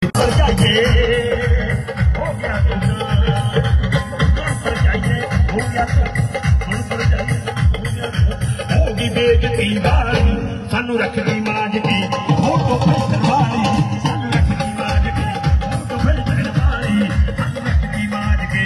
होगी बेजती वाली सानू रखदी माज की फोटो फिल्टर वाली सानू रखदी माज की फोटो फिल्टर वाली सानू रखदी माज के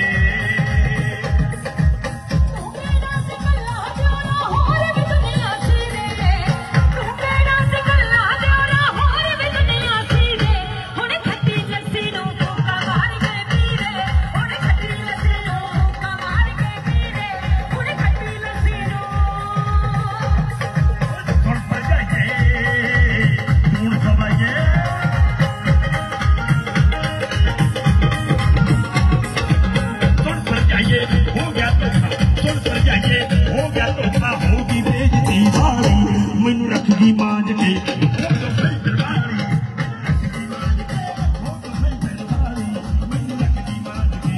होगी बेजती वाली मैनू रखदी मांझ के फोटो फिल्टर वाली रखदी मांझ के फोटो फिल्टर वाली मैनू रखदी मांझ के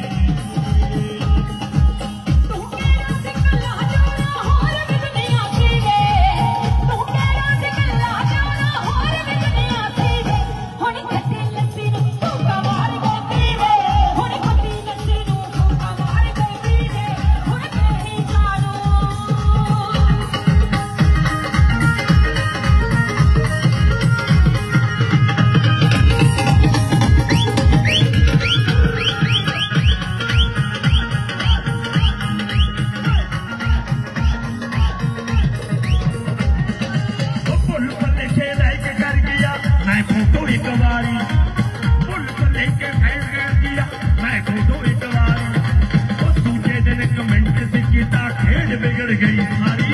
तू केड़ा ते कल्ला जाना होर भी दुनिया सी वे तू केड़ा ते कल्ला जाना होर भी दुनिया सी वे हुण खट्टी लस्सी नू धोखा मार के पीवे हुण खट्टी लस्सी नू धोखा मार के पीवे हुण कहीं जानो फुल पर लेके लाइक कर दिया मैं फोटो एक बारी फुल पर लेके लाइक कर दिया मैं फोटो एक बारी उस दूसरे दिन कमेंट से किता खेल बिगड़ गई सारी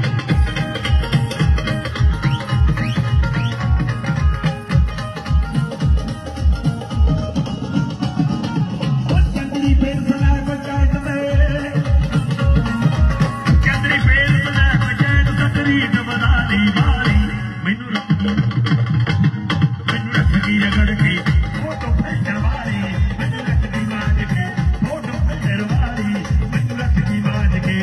चंद्री पेड़ बना पंचायत में चंद्री पेड़ बना पंचायत सकरी बना दी बारी मैनू रखदी रगड़ के फोटो फिल्टर वाली मैनू रखदी मांझ के फोटो फिल्टर वाली मैनू रखदी मांझ के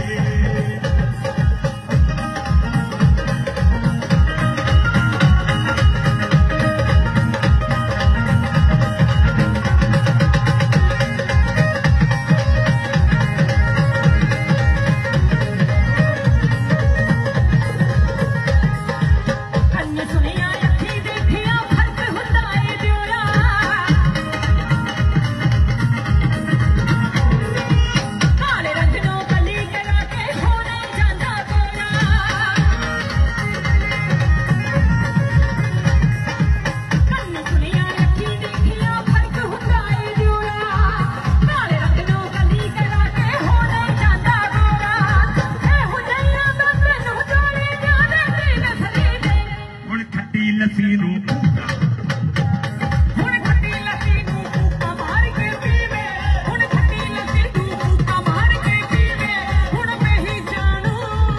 ਕੰਨ ਸੁਣਿਆ ਅੱਖੀ ਦੇਖਿਆ ਫਰਕ ਹੁੰਦਾ ਏ ਦਿਉਰਾ ਕਾਲੇ ਰੰਗ ਨੂੰ ਕਲੀ ਕਰਾ ਕੇ ਹੋਣਾ ਜਾਂਦਾ ਗੋਰਾ ਕੰਨ ਸੁਣਿਆ ਅੱਖੀ ਦੇਖਿਆ ਫਰਕ ਹੁੰਦਾ ਏ ਦਿਉਰਾ ਕਾਲੇ ਰੰਗ ਨੂੰ ਕਲੀ ਕਰਾ ਕੇ ਹੋਣਾ ਜਾਂਦਾ ਗੋਰਾ ਇਹੋ ਜਿਹੀਆਂ ਦਾ ਤੈਨੂੰ ਜਾਣੇ ਜਾਣੇ ਤੇ ਨਸਲੀ ਦੇ ਹੁਣ ਖੱਟੀ ਲੱਸੀ ਨੂੰ ਹੁਣ ਖੱਟੀ ਲੱਸੀ ਨੂੰ ਭੁੱਖਾ ਮਾਰ ਕੇ ਪੀਵੇ ਹੁਣ ਖੱਟੀ ਲੱਸੀ ਨੂੰ ਭੁੱਖਾ ਮਾਰ ਕੇ ਪੀਵੇ ਹੁਣ ਮੈਂ ਹੀ ਜਾਣੂ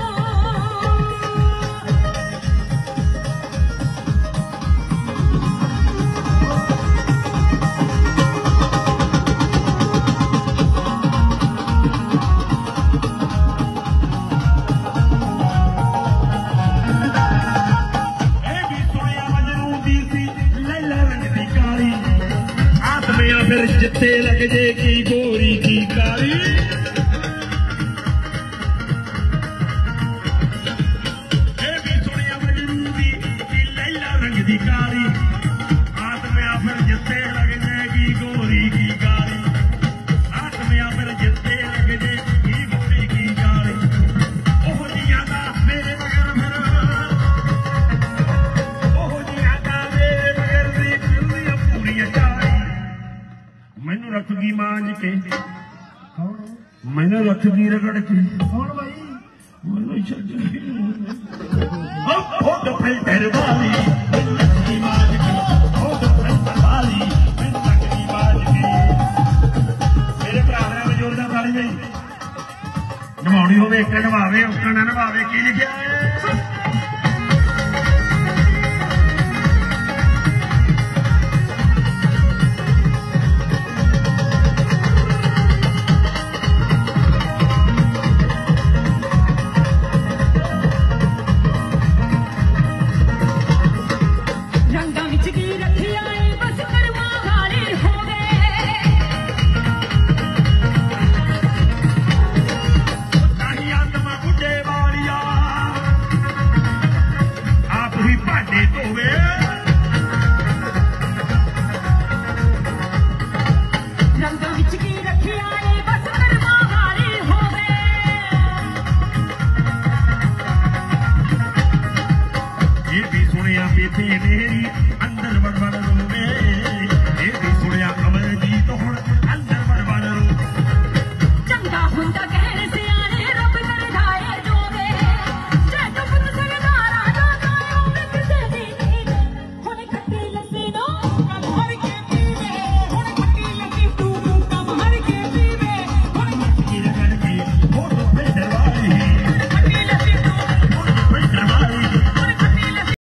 ਇਹ ਵੀ ਸੁਣਿਆ ਮਜਨੂ ਦੀ ਸੀ ਲੈਲਾ ਰੰਗ ਦੀ ਕਾਲੀ ਆਤਮਿਆਂ ਫਿਰ ਜਿੱਥੇ ਲੱਗ ਜੇ ਕੀ ਗੋਰੀ ਕੀ ਕਾਲੀ ਇਹ ਵੀ ਸੁਣਿਆ ਮਜਨੂ ਦੀ ਸੀ ਲੈਲਾ ਰੰਗ ਦੀ ਕਾਲੀ ਆਤਮਿਆਂ ਫਿਰ ਜਿੱਥੇ ਲੱਗ ਜੇ ਕੀ ਗੋਰੀ ਕੀ ਕਾਲੀ ਆਤਮਿਆਂ ਫਿਰ ਜਿੱਥੇ ਲੱਗ ਜੇ ਕੀ ਗੋਰੀ ਕੀ ਕਾਲੀ ਉਹ ਜੀਆਂ ਦਾ ਮੇਰੇ ਮਗਰ ਫਿਰ ਉਹ ਜੀਆਂ ਦਾ ਮੇਰੇ ਮਗਰ ਦੀ ਫਿਰਦੀਆਂ ਪੂਰੀਆਂ ਚਾਈ ਮੈਨੂੰ ਰੱਖਦੀ ਮਾਂਝ ਕੇ ਮੈਨੂੰ ਰੱਖਦੀ ਰਗੜ ਕੇ ਕੌਣ ਭਾਈ ਮੈਨੂੰ ਛੱਡ फोटो फिल्टर वाली मैनू रखदी मांझ के फोटो फिल्टर वाली मैनू रखदी मांझ के मेरे भरा ने जोरदार ताली बजाई नवाउणी होवे एक नवावे उक्का ना नवावे की लिखिया है